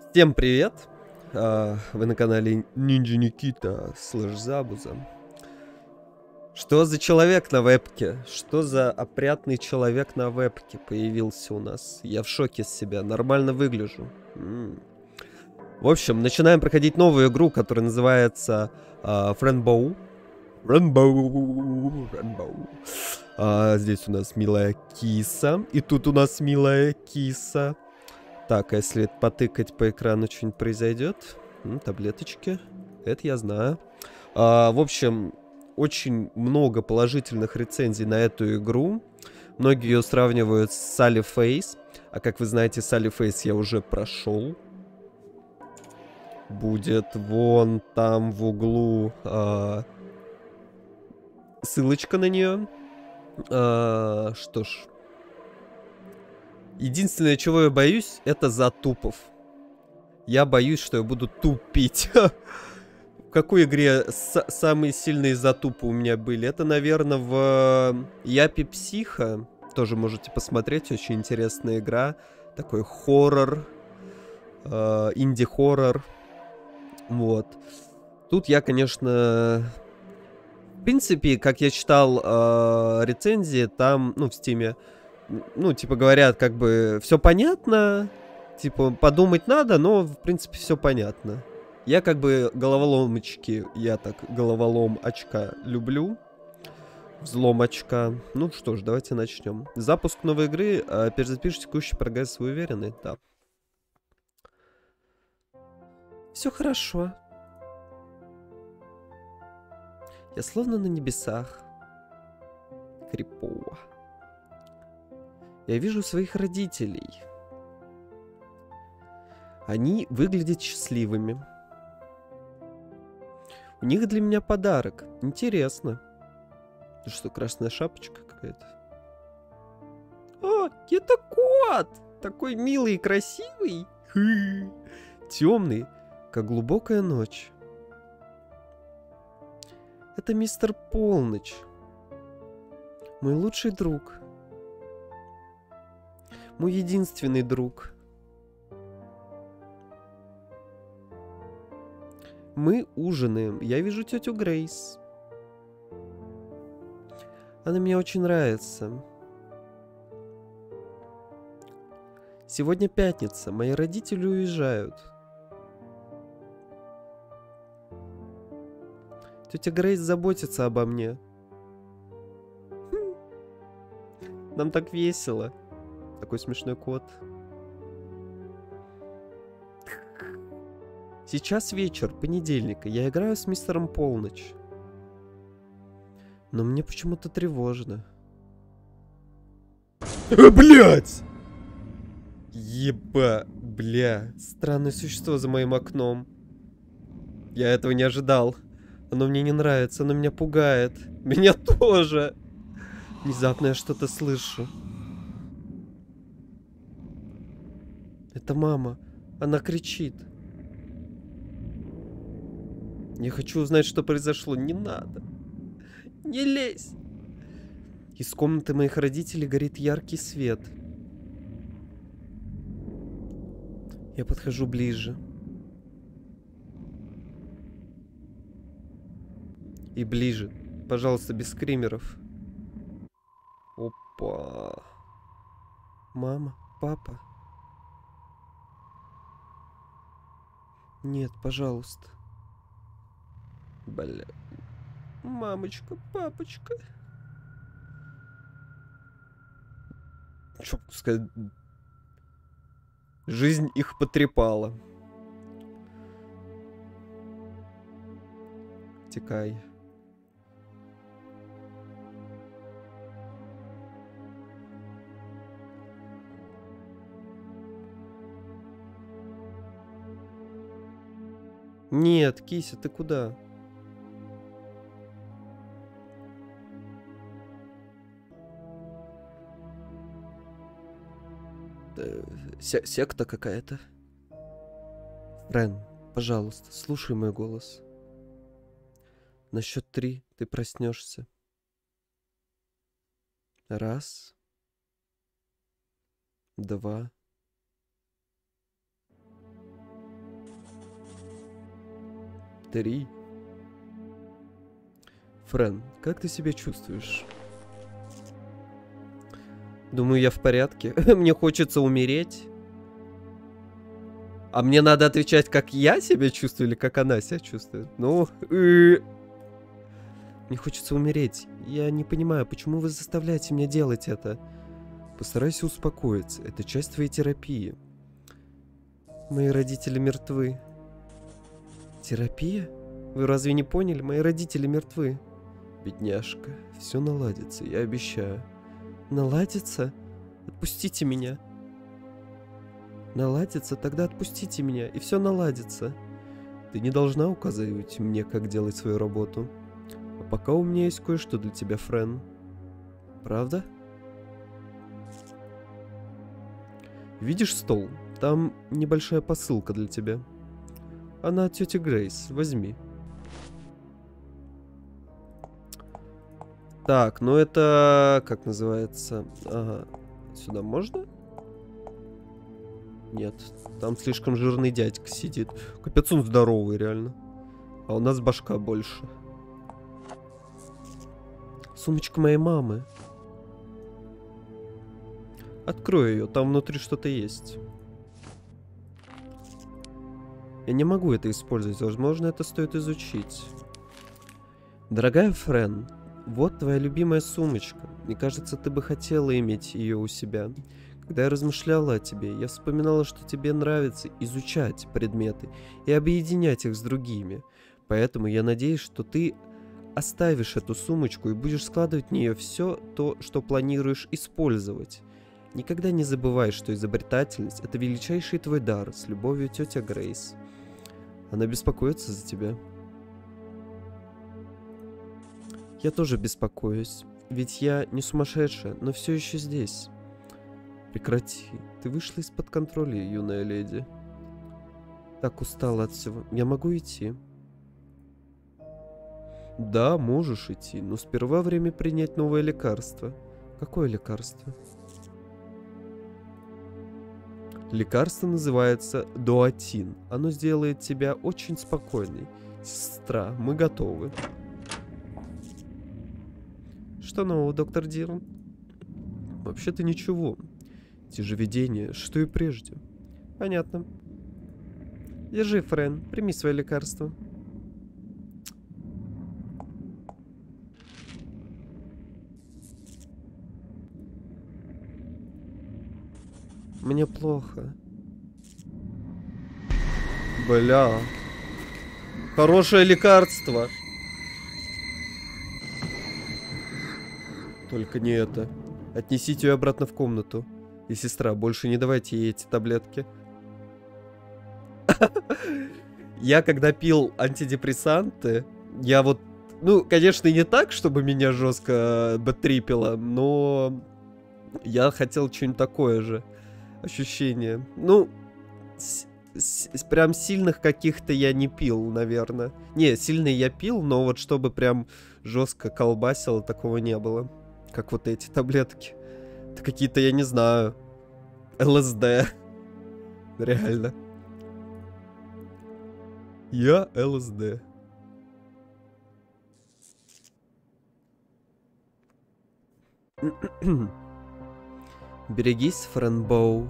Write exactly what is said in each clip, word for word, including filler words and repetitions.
Всем привет! А, Вы на канале Ninja Nikita слэш Забуза. Что за человек на вебке? Что за опрятный человек на вебке появился у нас? Я в шоке с себя, нормально выгляжу. М. В общем, начинаем проходить новую игру, которая называется а, Friendbow. Friendbow, Friendbow. А, здесь у нас милая киса, и тут у нас милая киса. Так, а если потыкать по экрану, что-нибудь произойдет? М, таблеточки. Это я знаю. А, в общем, очень много положительных рецензий на эту игру. Многие ее сравнивают с Sally Face. А как вы знаете, Sally Face я уже прошел. Будет вон там в углу а, ссылочка на нее. А, что ж. Единственное, чего я боюсь, это затупов. Я боюсь, что я буду тупить. В какой игре самые сильные затупы у меня были? Это, наверное, в Япи Психо. Тоже можете посмотреть. Очень интересная игра. Такой хоррор. Э, инди-хоррор. Вот. Тут я, конечно... В принципе, как я читал э, рецензии, там, ну, в Стиме, ну, типа, говорят, как бы, все понятно, типа, подумать надо, но, в принципе, все понятно. Я, как бы, головоломочки, я так, головолом очка люблю. Взлом очка. Ну что ж, давайте начнем. Запуск новой игры. Э, перезапишите текущий прогресс, вы уверены? Да. Все хорошо. Я словно на небесах. Крипово. Я вижу своих родителей. Они выглядят счастливыми. У них для меня подарок. Интересно. Это что, красная шапочка какая-то? О, это кот! Такой милый и красивый. Темный, как глубокая ночь. Это мистер Полночь. Мой лучший друг. Мой единственный друг. Мы ужинаем. Я вижу тетю Грейс. Она мне очень нравится. Сегодня пятница. Мои родители уезжают. Тетя Грейс заботится обо мне. Нам так весело. Такой смешной кот. Сейчас вечер, понедельника. Я играю с мистером Полночь. Но мне почему-то тревожно. А, блядь! Еба, бля. Странное существо за моим окном. Я этого не ожидал. Оно мне не нравится, оно меня пугает. Меня тоже. Внезапно я что-то слышу. Это мама. Она кричит. Я хочу узнать, что произошло. Не надо. Не лезь. Из комнаты моих родителей горит яркий свет. Я подхожу ближе. И ближе. Пожалуйста, без скримеров. Опа. Мама, папа. Нет, пожалуйста. Бля. Мамочка, папочка. Что сказать? Жизнь их потрепала. Текай. Нет, кися, ты куда? Э, се- секта какая-то. Рен, пожалуйста, слушай мой голос. На счет три ты проснешься. Раз. Два. Три. Френ, как ты себя чувствуешь? Думаю, я в порядке. Мне хочется умереть. А мне надо отвечать, как я себя чувствую или как она себя чувствует. Ну, э... мне хочется умереть. Я не понимаю, почему вы заставляете меня делать это? Постарайся успокоиться. Это часть твоей терапии. Мои родители мертвы. Терапия? Вы разве не поняли? Мои родители мертвы. Бедняжка, все наладится, я обещаю. Наладится? Отпустите меня. Наладится? Тогда отпустите меня, и все наладится. Ты не должна указывать мне, как делать свою работу. А пока у меня есть кое-что для тебя, Френ. Правда? Видишь стол? Там небольшая посылка для тебя. Она от тети Грейс. Возьми. Так, ну это... Как называется? Ага. Сюда можно? Нет. Там слишком жирный дядька сидит. Капец, он здоровый, реально. А у нас башка больше. Сумочка моей мамы. Открой ее, там внутри что-то есть. Я не могу это использовать. Возможно, это стоит изучить. Дорогая Френ, вот твоя любимая сумочка. Мне кажется, ты бы хотела иметь ее у себя. Когда я размышляла о тебе, я вспоминала, что тебе нравится изучать предметы и объединять их с другими. Поэтому я надеюсь, что ты оставишь эту сумочку и будешь складывать в нее все то, что планируешь использовать. Никогда не забывай, что изобретательность — это величайший твой дар. С любовью, тетя Грейс. Она беспокоится за тебя. Я тоже беспокоюсь, ведь я не сумасшедшая, но все еще здесь. Прекрати, ты вышла из-под контроля, юная леди. Так устала от всего. Я могу идти? Да, можешь идти, но сперва время принять новое лекарство. Какое лекарство? Лекарство называется Дуатин. Оно сделает тебя очень спокойной. Сестра, мы готовы. Что нового, доктор Дирн? Вообще-то ничего. Те же видения, что и прежде. Понятно. Держи, Френ, прими свое лекарство. Мне плохо. Бля. Хорошее лекарство. Только не это. Отнесите ее обратно в комнату. И, сестра, больше не давайте ей эти таблетки. Я когда пил антидепрессанты, я вот... Ну, конечно, не так, чтобы меня жестко бэтрипило, но... Я хотел что-нибудь такое же. Ощущение. Ну, с, с, прям сильных каких-то я не пил, наверное. Не, сильные я пил, но вот чтобы прям жестко колбасило, такого не было. Как вот эти таблетки. Это какие-то, я не знаю, ЛСД. Реально. Я ЛСД. Берегись, Френбоу.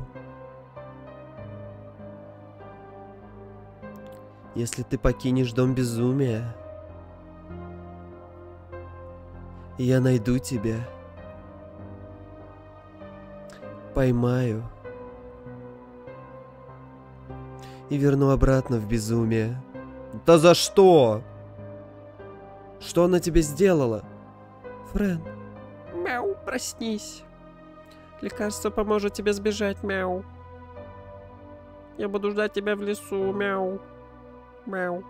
Если ты покинешь дом безумия, я найду тебя. Поймаю. И верну обратно в безумие. Да за что? Что она тебе сделала? Френ. Мяу, проснись. Лекарство поможет тебе сбежать, мяу. Я буду ждать тебя в лесу, мяу. Мяу.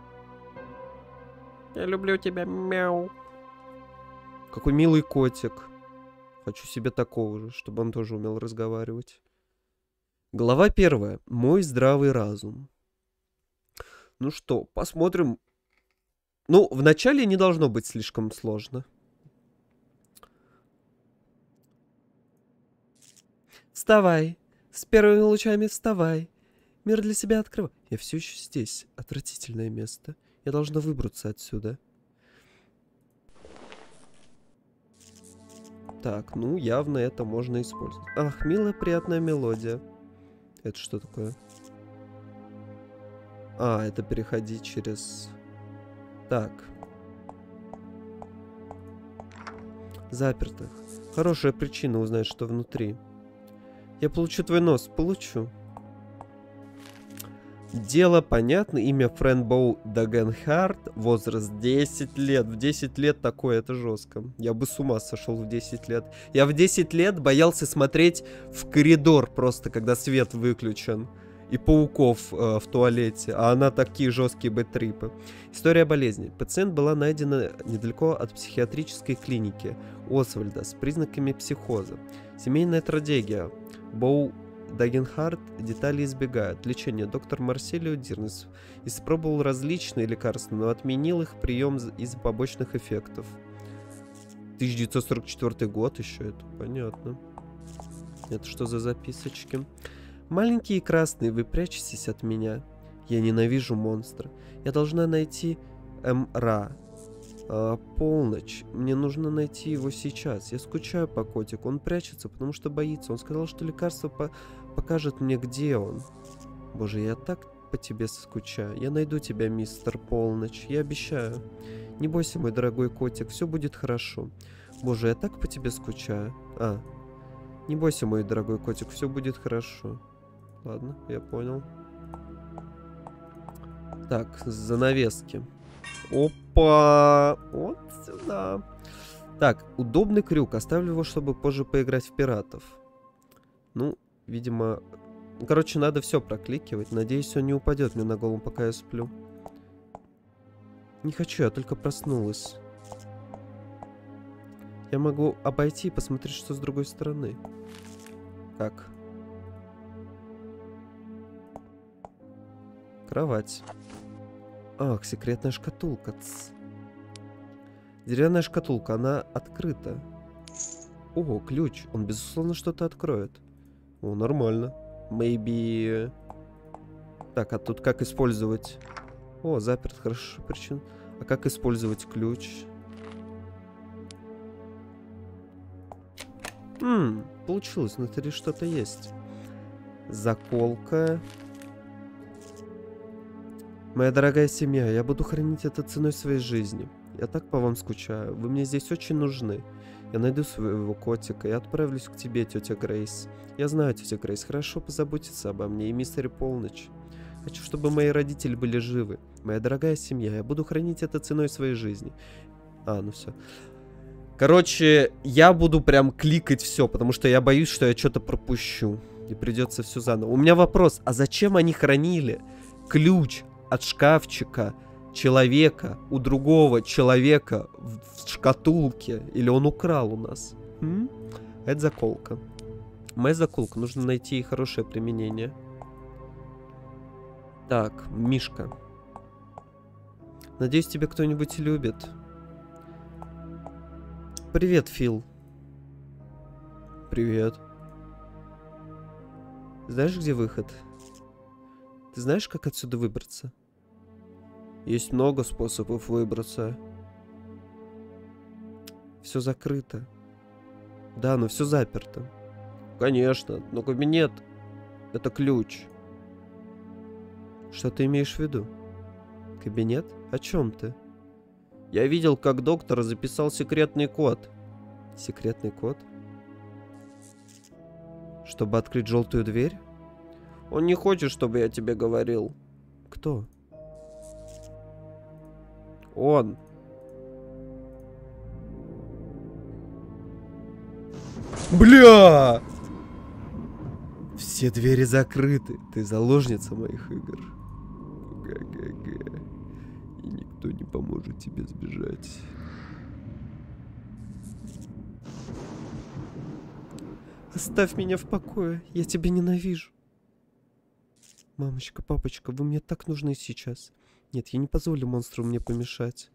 Я люблю тебя, мяу. Какой милый котик. Хочу себе такого же, чтобы он тоже умел разговаривать. Глава первая. Мой здравый разум. Ну что, посмотрим. Ну, вначале не должно быть слишком сложно. Вставай. С первыми лучами вставай. Мир для себя открывай. Я все еще здесь. Отвратительное место. Я должна выбраться отсюда. Так, ну, явно это можно использовать. Ах, милая, приятная мелодия. Это что такое? А, это переходить через... Так. Запертых. Хорошая причина узнать, что внутри. Я получу твой нос. Получу. Дело понятно. Имя Фрэнбоу Дагенхард. Возраст десять лет. В десять лет такое, это жестко. Я бы с ума сошел в десять лет. Я в десять лет боялся смотреть в коридор просто, когда свет выключен. И пауков э, в туалете. А она такие жесткие бэт-трипы. История болезни. Пациент была найдена недалеко от психиатрической клиники Освальда с признаками психоза. Семейная трагедия. Боу Дагенхард детали избегает. Лечение. Доктор Марселио Дирнес испробовал различные лекарства, но отменил их прием из-за побочных эффектов. тысяча девятьсот сорок четвёртый год еще это. Понятно. Это что за записочки? Маленькие и красные, вы прячетесь от меня. Я ненавижу монстра. Я должна найти М.Ра. А, полночь. Мне нужно найти его сейчас. Я скучаю по котику. Он прячется, потому что боится. Он сказал, что лекарство по покажет мне, где он. Боже, я так по тебе скучаю. Я найду тебя, мистер Полночь. Я обещаю. Не бойся, мой дорогой котик. Все будет хорошо. Боже, я так по тебе скучаю. А, не бойся, мой дорогой котик. Все будет хорошо. Ладно, я понял. Так, занавески. Опа! Вот сюда. Так, удобный крюк. Оставлю его, чтобы позже поиграть в пиратов. Ну, видимо... Короче, надо все прокликивать. Надеюсь, он не упадет мне на голову, пока я сплю. Не хочу, я только проснулась. Я могу обойти и посмотреть, что с другой стороны. Как? Кровать. Ах, секретная шкатулка. Ц. Деревянная шкатулка, она открыта. Ого, ключ. Он, безусловно, что-то откроет. О, нормально. Maybe... Так, а тут как использовать... О, заперт, хорошо, причин. А как использовать ключ? Ммм, получилось, внутри что-то есть. Заколка... Моя дорогая семья, я буду хранить это ценой своей жизни. Я так по вам скучаю. Вы мне здесь очень нужны. Я найду своего котика и отправлюсь к тебе, тетя Грейс. Я знаю, тетя Грейс, хорошо позаботиться обо мне и мистере Полночь. Хочу, чтобы мои родители были живы. Моя дорогая семья, я буду хранить это ценой своей жизни. А, ну все. Короче, я буду прям кликать все, потому что я боюсь, что я что-то пропущу. И придется все заново. У меня вопрос, а зачем они хранили ключ от шкафчика человека у другого человека в шкатулке? Или он украл у нас? М? Это заколка. Моя заколка. Нужно найти ей хорошее применение. Так, Мишка. Надеюсь, тебя кто-нибудь любит. Привет, Фил. Привет. Знаешь, где выход? Ты знаешь, как отсюда выбраться? Есть много способов выбраться. Все закрыто. Да, но все заперто. Конечно, но кабинет — это ключ. Что ты имеешь в виду? Кабинет? О чем ты? Я видел, как доктор записал секретный код. Секретный код? Чтобы открыть желтую дверь? Он не хочет, чтобы я тебе говорил. Кто? Он. Бля! Все двери закрыты. Ты заложница моих игр. Га-га-га. И никто не поможет тебе сбежать. Оставь меня в покое. Я тебя ненавижу. Мамочка, папочка, вы мне так нужны сейчас. Нет, я не позволю монстру мне помешать.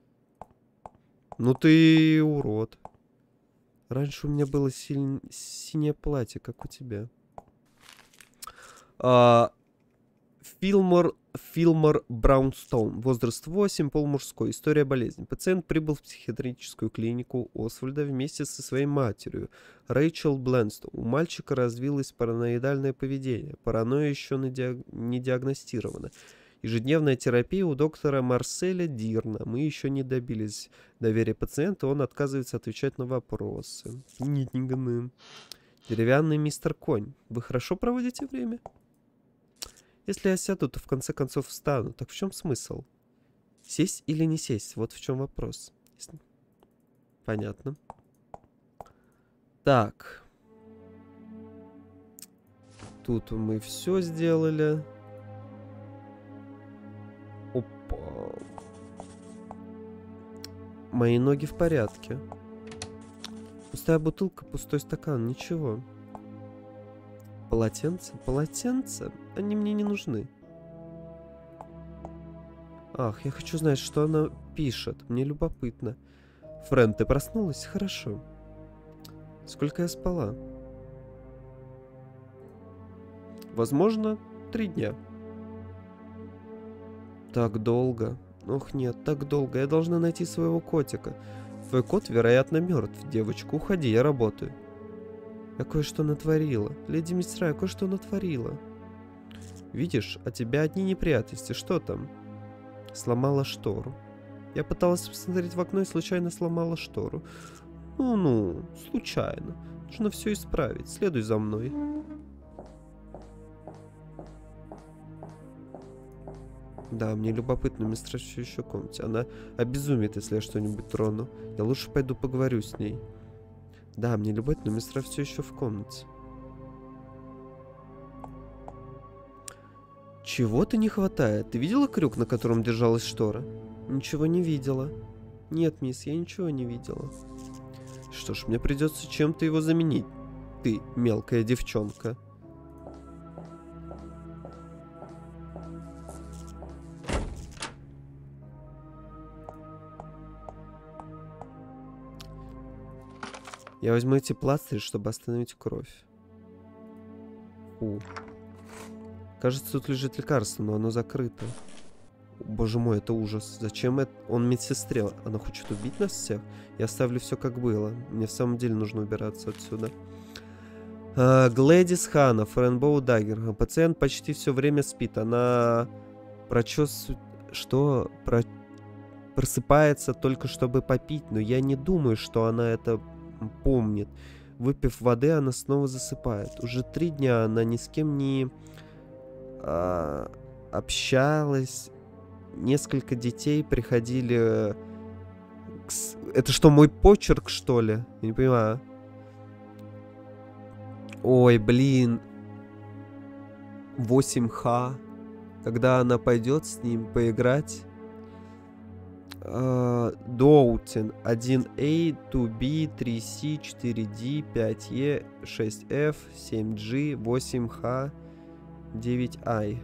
Ну ты урод. Раньше у меня было силь... синее платье, как у тебя. А... Филмор Филмор Браунстоун. Возраст восемь, пол мужской. История болезни. Пациент прибыл в психиатрическую клинику Освальда вместе со своей матерью, Рэйчел Бленстоун. У мальчика развилось параноидальное поведение. Паранойя еще не диагностирована. Ежедневная терапия у доктора Марселя Дирна. Мы еще не добились доверия пациента. Он отказывается отвечать на вопросы. Деревянный мистер Конь. Вы хорошо проводите время? Если я сяду, то в конце концов встану. Так в чем смысл? Сесть или не сесть? Вот в чем вопрос. Понятно. Так. Тут мы все сделали. Опа. Мои ноги в порядке. Пустая бутылка, пустой стакан. Ничего. Полотенце? Полотенце? Они мне не нужны. Ах, я хочу знать, что она пишет. Мне любопытно. Френ, ты проснулась? Хорошо. Сколько я спала? Возможно, три дня. Так долго. Ох, нет, так долго. Я должна найти своего котика. Твой кот, вероятно, мертв. Девочка, уходи, я работаю. Я кое-что натворила. Леди Мистера, я кое-что натворила. Видишь, от тебя одни неприятности. Что там? Сломала штору. Я пыталась посмотреть в окно и случайно сломала штору. Ну-ну, случайно. Нужно все исправить. Следуй за мной. Да, мне любопытно, мистер все еще в комнате. Она обезумит, если я что-нибудь трону. Я лучше пойду поговорю с ней. Да, мне любопытно, мистер все еще в комнате. Чего-то не хватает. Ты видела крюк, на котором держалась штора? Ничего не видела. Нет, мисс, я ничего не видела. Что ж, мне придется чем-то его заменить. Ты, мелкая девчонка. Я возьму эти пластыри, чтобы остановить кровь. У. Кажется, тут лежит лекарство, но оно закрыто. Боже мой, это ужас. Зачем это? Он медсестре. Она хочет убить нас всех? Я оставлю все как было. Мне в самом деле нужно убираться отсюда. А, Глэдис Ханна, Френбоу Даггер. Пациент почти все время спит. Она прочес... Что? Про... Просыпается только чтобы попить, но я не думаю, что она это помнит. Выпив воды, она снова засыпает. Уже три дня она ни с кем не а, общалась. Несколько детей приходили... К... Это что, мой почерк, что ли? Я не понимаю. Ой, блин. восемь ха. Когда она пойдет с ним поиграть... Доутин один эй, два би, три си, четыре ди, пять е, шесть эф, семь джи, восемь ха, девять ай.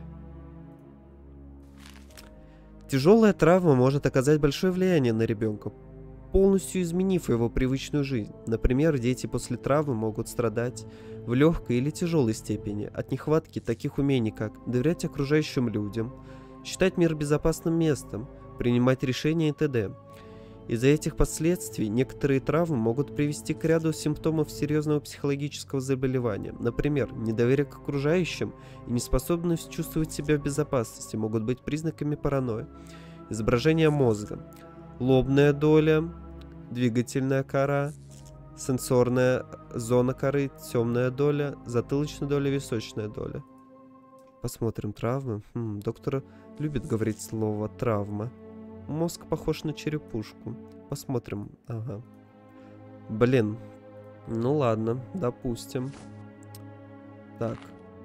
Тяжелая травма может оказать большое влияние на ребенка, полностью изменив его привычную жизнь. Например, дети после травмы могут страдать в легкой или тяжелой степени от нехватки таких умений, как доверять окружающим людям, считать мир безопасным местом, принимать решения и т.д. Из-за этих последствий некоторые травмы могут привести к ряду симптомов серьезного психологического заболевания. Например, недоверие к окружающим и неспособность чувствовать себя в безопасности могут быть признаками паранойи. Изображение мозга. Лобная доля, двигательная кора, сенсорная зона коры, темная доля, затылочная доля, височная доля. Посмотрим травмы. Хм, доктор любит говорить слово «травма». Мозг похож на черепушку. Посмотрим. Ага. Блин. Ну ладно, допустим. Так.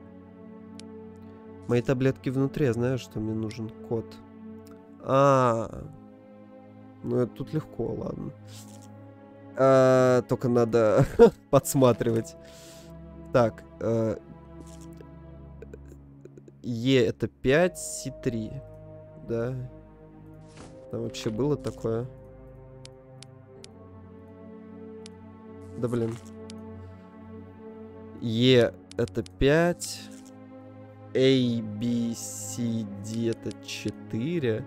Мои таблетки внутри, я знаю, что мне нужен код. А, -а, -а. Ну это тут легко, ладно. А, только надо подсматривать. Так. Э, Е это пять, Си три. Да. Там вообще было такое? Да блин. Е это пять. A, B, C, D это четыре.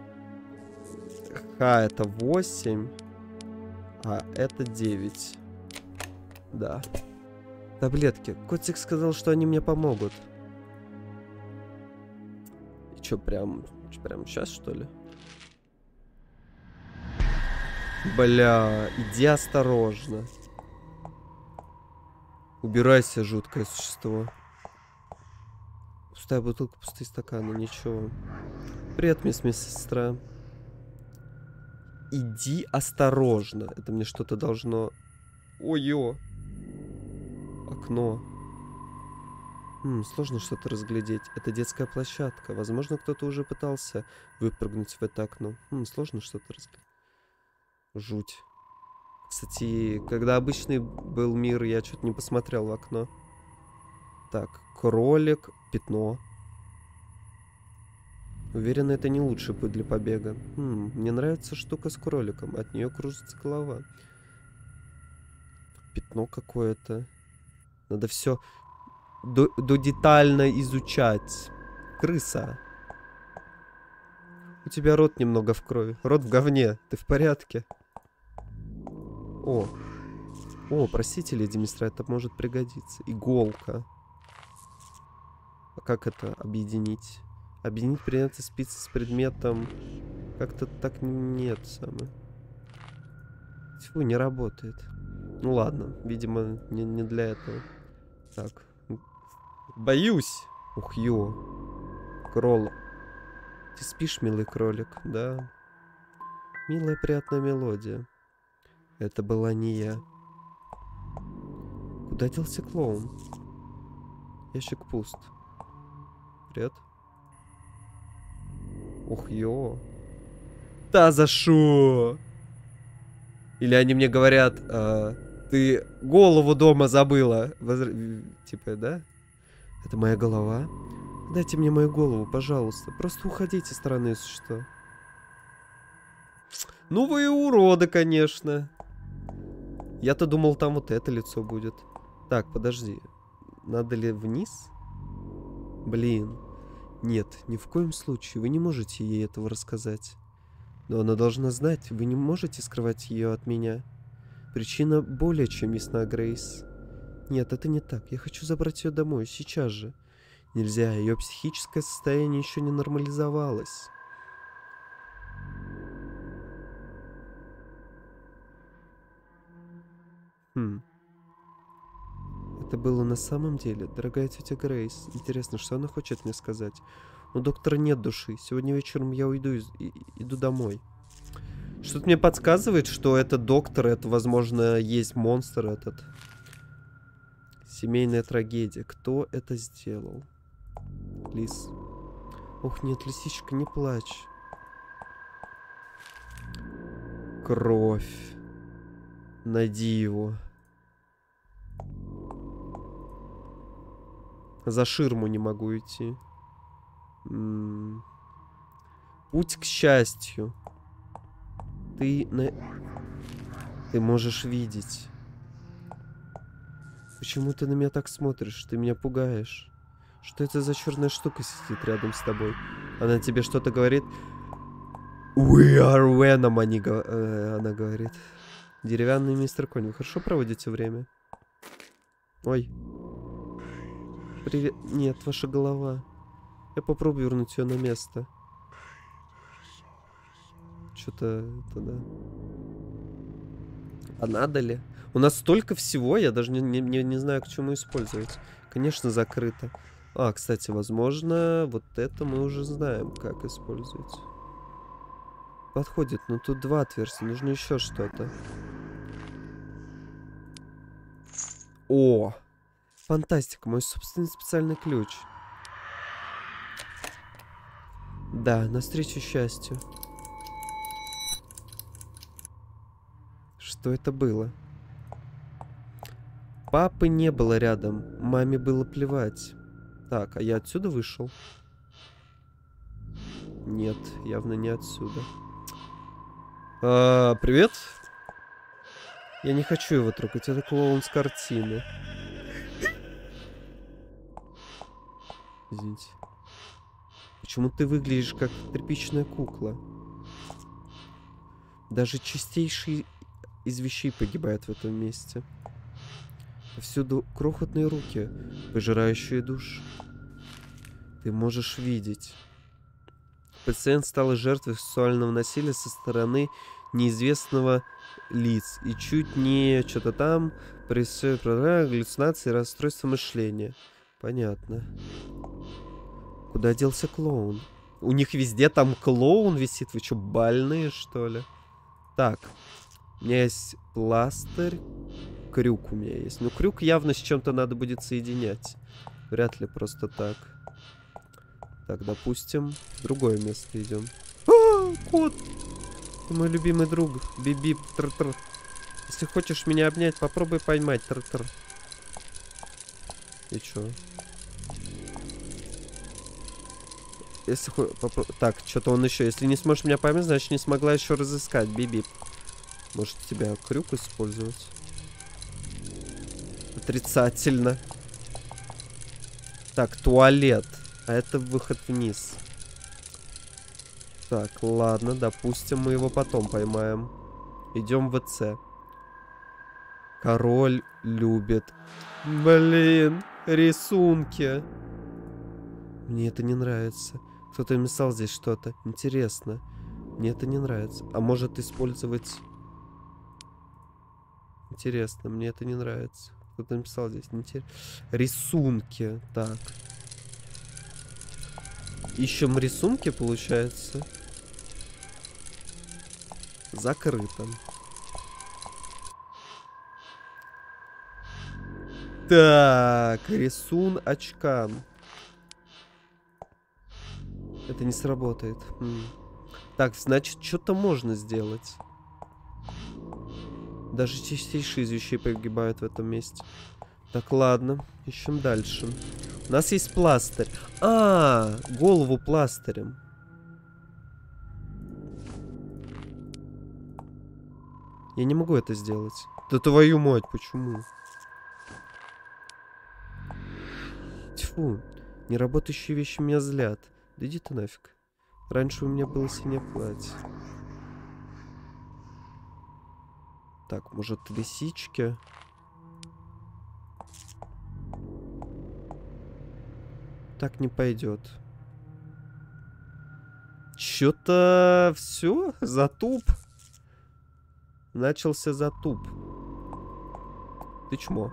Х это восемь. А это девять. Да. Таблетки. Котик сказал, что они мне помогут. И чё, прям, прям сейчас, что ли? Бля, иди осторожно. Убирайся, жуткое существо. Пустая бутылка, пустые стаканы, ничего. Привет, мисс, мисс сестра. Иди осторожно. Это мне что-то должно... Ой-ё. Окно. М, сложно что-то разглядеть. Это детская площадка. Возможно, кто-то уже пытался выпрыгнуть в это окно. М, сложно что-то разглядеть. Жуть. Кстати, когда обычный был мир, я что-то не посмотрел в окно. Так, кролик, пятно. Уверен, это не лучший путь для побега. Хм, мне нравится штука с кроликом. От нее кружится голова. Пятно какое-то. Надо все до, до детально изучать. Крыса. У тебя рот немного в крови. Рот в говне. Ты в порядке? О. О, простите, леди мистер, это может пригодиться. Иголка. А как это объединить? Объединить предметы спицы с предметом. Как-то так нет самое. Тьфу, не работает. Ну ладно, видимо, не, не для этого. Так. Боюсь. Ух, ё. Кролл. Ты спишь, милый кролик? Да. Милая, приятная мелодия. Это была не я. Куда делся клоун? Ящик пуст. Привет. Ух, ё. Да за шо? Или они мне говорят, а, ты голову дома забыла. Возр... Типа, да? Это моя голова? Дайте мне мою голову, пожалуйста. Просто уходите, странные существа. Ну вы и уроды, конечно. Я-то думал, там вот это лицо будет. Так, подожди. Надо ли вниз? Блин. Нет, ни в коем случае. Вы не можете ей этого рассказать. Но она должна знать. Вы не можете скрывать ее от меня. Причина более чем ясна, Грейс. Нет, это не так. Я хочу забрать ее домой. Сейчас же. Нельзя. Ее психическое состояние еще не нормализовалось. Хм. Это было на самом деле, дорогая тетя Грейс. Интересно, что она хочет мне сказать? У доктора нет души. Сегодня вечером я уйду и, и иду домой. Что-то мне подсказывает, что это доктор, это, возможно, есть монстр этот. Семейная трагедия. Кто это сделал? Лис. Ох, нет, лисичка, не плачь. Кровь. Найди его. За ширму не могу идти. М-м. Путь к счастью. Ты на... Ты можешь видеть. Почему ты на меня так смотришь? Ты меня пугаешь. Что это за черная штука сидит рядом с тобой? Она тебе что-то говорит? We are Venom, они го... э, она говорит. Деревянный мистер Конь, вы хорошо проводите время? Ой. Привет. Нет, ваша голова. Я попробую вернуть ее на место. Что-то это, да. А надо ли? У нас столько всего, я даже не, не, не знаю, к чему использовать. Конечно, закрыто. А, кстати, возможно, вот это мы уже знаем, как использовать. Подходит, но тут два отверстия, нужно еще что-то. О! Фантастика, мой собственный специальный ключ. Да, навстречу счастью. Что это было? Папы не было рядом, маме было плевать. Так, а я отсюда вышел? Нет, явно не отсюда. А, привет. Я не хочу его трогать, это клоун с картины. Извините. Почему ты выглядишь как тряпичная кукла? Даже чистейшие из вещей погибают в этом месте. Повсюду крохотные руки, пожирающие душ. Ты можешь видеть. Пациент стала жертвой сексуального насилия со стороны неизвестного лиц. И чуть не что-то там происходит галлюцинации и расстройство мышления. Понятно. Куда делся клоун? У них везде там клоун висит. Вы что, больные, что ли? Так. У меня есть пластырь. Крюк у меня есть. Ну, крюк явно с чем-то надо будет соединять. Вряд ли просто так. Так, допустим, в другое место идем. А, кот! Ты мой любимый друг. Биби, тр-тр. Если хочешь меня обнять, попробуй поймать, тр-тр. И чё? Если хо... Попро... Так, что-то он еще. Если не сможешь меня поймать, значит не смогла еще разыскать. Биби. Может тебя крюк использовать? Отрицательно. Так, туалет. А это выход вниз. Так, ладно, допустим, мы его потом поймаем. Идем в ВЦ. Король любит. Блин, рисунки. Мне это не нравится. Кто-то написал здесь что-то. Интересно. Мне это не нравится. А может использовать... Интересно, мне это не нравится. Кто-то написал здесь. Интересно. Рисунки. Так. Ищем рисунки, получается. Закрыто. Так, рисун очкам. Это не сработает. М. Так, значит, что-то можно сделать. Даже чистейшие из вещей погибают в этом месте. Так, ладно. Ищем дальше. У нас есть пластырь. А, голову пластырем. Я не могу это сделать. Да твою мать, почему? Тьфу, неработающие вещи меня злят. Да иди ты нафиг. Раньше у меня было синее платье. Так, может, лисички? Так не пойдет. Чё-то все, затуп. Начался затуп. Ты чмо.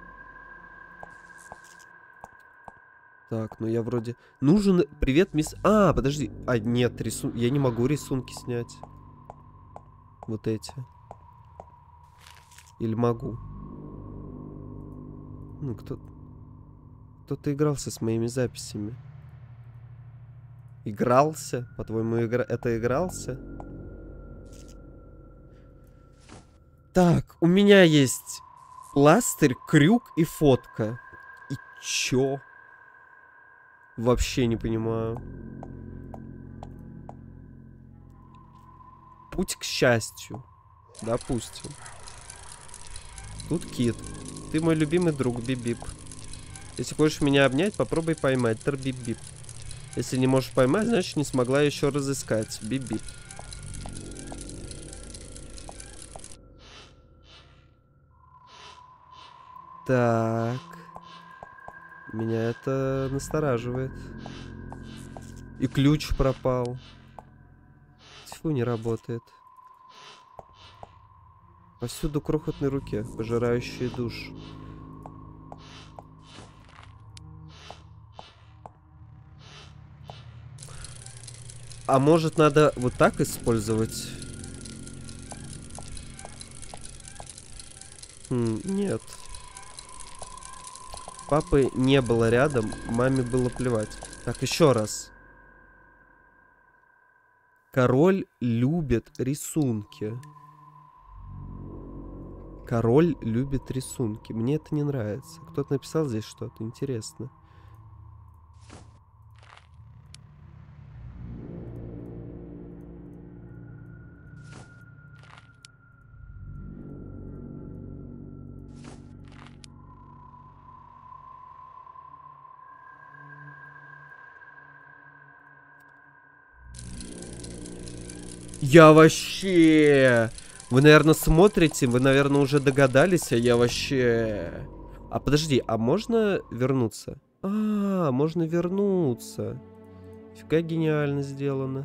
Так, ну я вроде... Нужен... Привет, мисс... А, подожди. А, нет, рисун... Я не могу рисунки снять. Вот эти. Или могу? Ну, кто... Кто-то игрался с моими записями. Игрался? По-твоему, игра... это игрался? Так, у меня есть пластырь, крюк и фотка. И чё? Вообще не понимаю. Путь к счастью. Допустим. Тут кит. Ты мой любимый друг, бип-бип. Если хочешь меня обнять, попробуй поймать. Тр-бип-бип. Если не можешь поймать, значит не смогла еще разыскать. Бип-бип. Так. Меня это настораживает. И ключ пропал. Тьфу, не работает. Повсюду крохотные руки, пожирающие душ. А может, надо вот так использовать? Хм, нет. Папы не было рядом, маме было плевать. Так, еще раз. Король любит рисунки. Король любит рисунки. Мне это не нравится. Кто-то написал здесь что-то интересное. Я вообще... Вы, наверное, смотрите, вы, наверное, уже догадались, а я вообще... А подожди, а можно вернуться? А, можно вернуться. Фига гениально сделано.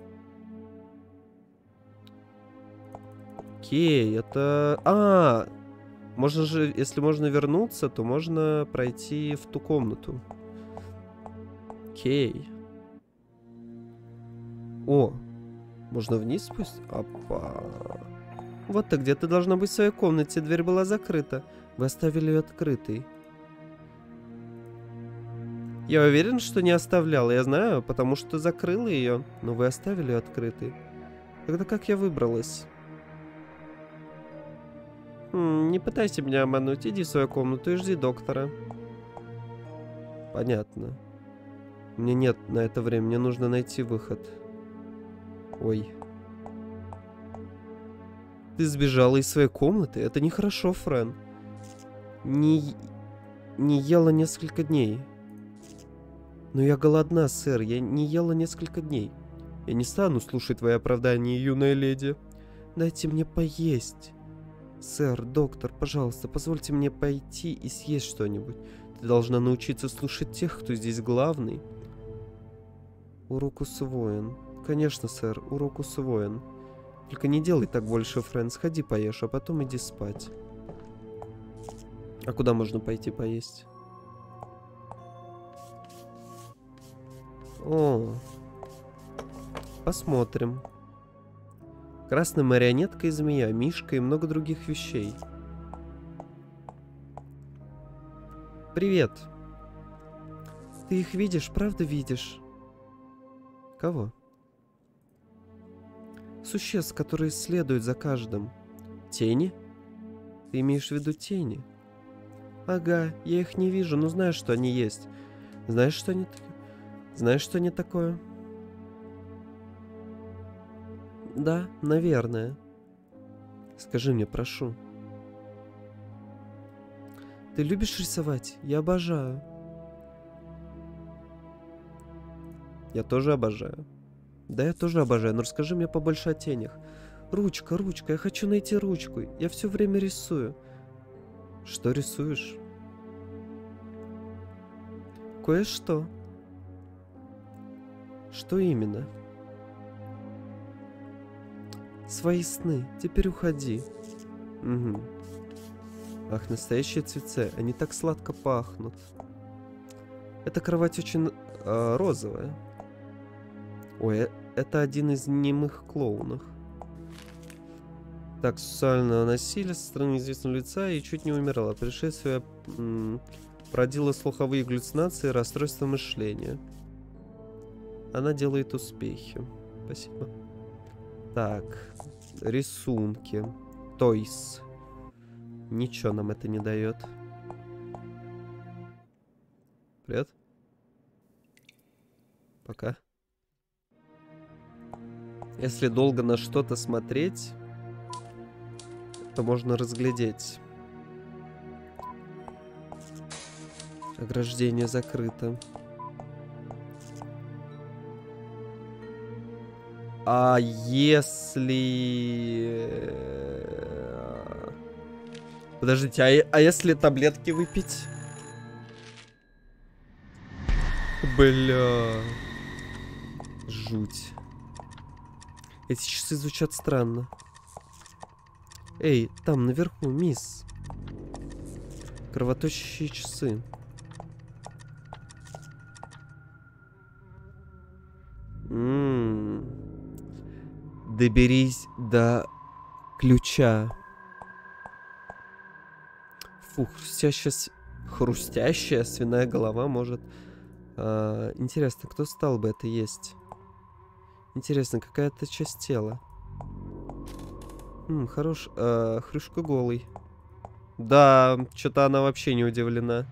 Окей, это... А, можно же, если можно вернуться, то можно пройти в ту комнату. Окей. О, можно вниз спуститься? Опа. Вот ты где, ты должна быть в своей комнате, дверь была закрыта. Вы оставили ее открытой. Я уверен, что не оставлял, я знаю, потому что закрыла ее, но вы оставили ее открытой. Тогда как я выбралась? Хм, не пытайся меня обмануть, иди в свою комнату и жди доктора. Понятно. Мне нет на это время, мне нужно найти выход. Ой. Ты сбежала из своей комнаты? Это нехорошо, Френ. Не... не ела несколько дней. Но я голодна, сэр. Я не ела несколько дней. Я не стану слушать твои оправдания, юная леди. Дайте мне поесть. Сэр, доктор, пожалуйста, позвольте мне пойти и съесть что-нибудь. Ты должна научиться слушать тех, кто здесь главный. Урок усвоен. Конечно, сэр, урок усвоен. Только не делай так больше, Френ. Сходи поешь, а потом иди спать. А куда можно пойти поесть? О, посмотрим. Красная марионетка и змея, мишка и много других вещей. Привет. Ты их видишь, правда видишь? Кого? Существ, которые следуют за каждым. Тени? Ты имеешь в виду тени? Ага, я их не вижу, но знаю, что они есть. Знаешь, что они такое? Знаешь, что они такое? Да, наверное. Скажи мне, прошу. Ты любишь рисовать? Я обожаю. Я тоже обожаю. Да, я тоже обожаю, но расскажи мне побольше о тенях. Ручка, ручка, я хочу найти ручку. Я все время рисую. Что рисуешь? Кое-что. Что именно? Свои сны. Теперь уходи. Угу. Ах, настоящие цветы. Они так сладко пахнут. Эта кровать очень э, розовая. Ой, это один из немых клоунов. Так, сексуальное насилие со стороны известного лица и чуть не умирала. Пришествие породило слуховые галлюцинации и расстройство мышления. Она делает успехи. Спасибо. Так, рисунки. Тойс. Ничего нам это не дает. Привет. Пока. Если долго на что-то смотреть, то можно разглядеть. Ограждение закрыто. А если... Подождите, а, а если таблетки выпить? Бля. Жуть. Эти часы звучат странно. Эй, там наверху, мисс. Кровоточащие часы. М-м-м. Доберись до ключа. Фу, хрустящая, с... хрустящая свиная голова может... А, интересно, кто стал бы это есть? Интересно, какая-то часть тела. Хм, хорош... А, Хрюшка голый. Да, что-то она вообще не удивлена.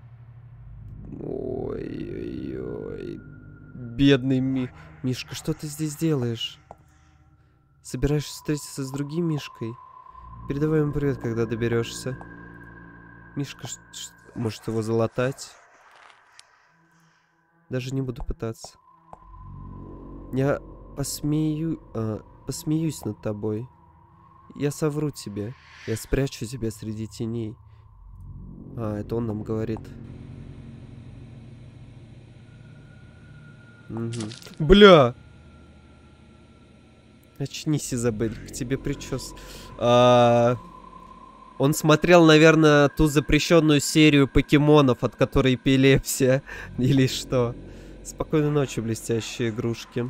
Ой-ой-ой. Бедный ми... Мишка, что ты здесь делаешь? Собираешься встретиться с другим Мишкой? Передавай ему привет, когда доберешься. Мишка, может его залатать? Даже не буду пытаться. Я посмею... А, посмеюсь над тобой. Я совру тебе. Я спрячу тебя среди теней. А, это он нам говорит. Угу. Бля! Очнись, Изабель, к тебе причес. А... Он смотрел, наверное, ту запрещенную серию покемонов, от которой эпилепсия. Или что? Спокойной ночи, блестящие игрушки.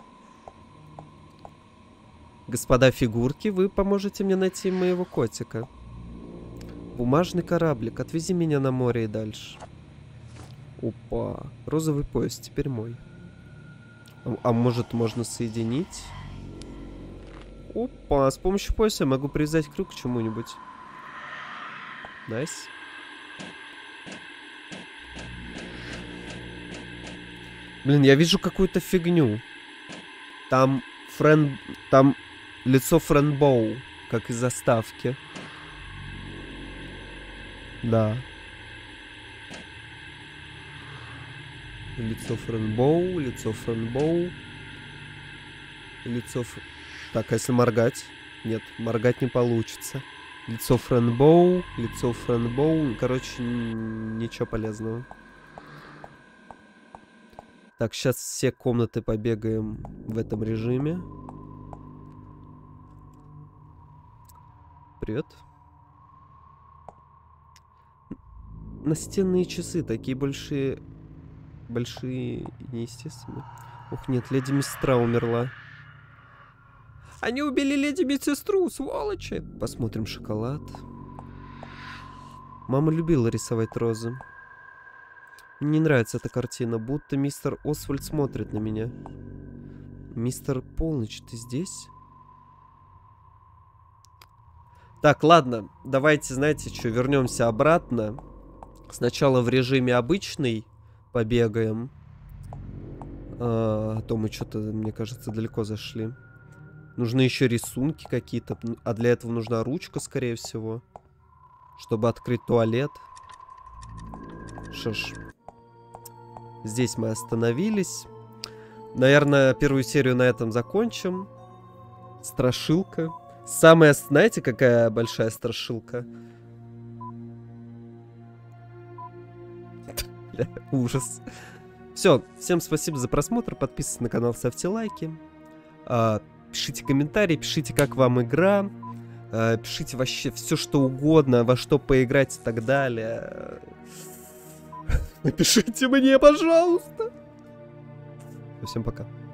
Господа фигурки, вы поможете мне найти моего котика. Бумажный кораблик, отвези меня на море и дальше. Опа, розовый пояс, теперь мой. А, а может, можно соединить? Опа, с помощью пояса я могу привязать крюк к чему-нибудь. Найс. Блин, я вижу какую-то фигню. Там френ... Там лицо Френбоу, как из заставки. Да. Лицо Френбоу, лицо Френбоу. Лицо... Ф... Так, а если моргать? Нет, моргать не получится. Лицо Френбоу, лицо Френбоу. Короче, ничего полезного. Так, сейчас все комнаты побегаем в этом режиме. Привет. Настенные часы, такие большие... Большие... Неестественно. Ух, нет, леди Мистра умерла. Они убили леди медсестру, сволочи. Посмотрим шоколад. Мама любила рисовать розы. Мне не нравится эта картина, будто мистер Освальд смотрит на меня. Мистер Полночь, ты здесь? Так, ладно, давайте, знаете что, вернемся обратно. Сначала в режиме обычный побегаем. А, а то мы что-то, мне кажется, далеко зашли. Нужны еще рисунки какие-то. А для этого нужна ручка, скорее всего. Чтобы открыть туалет. Что ж. Здесь мы остановились. Наверное, первую серию на этом закончим. Страшилка. Самая, знаете, какая большая страшилка? Ужас. Все, всем спасибо за просмотр. Подписывайтесь на канал, ставьте лайки. Пишите комментарии, пишите, как вам игра. Пишите вообще все, что угодно, во что поиграть и так далее. Напишите мне, пожалуйста. Всем пока.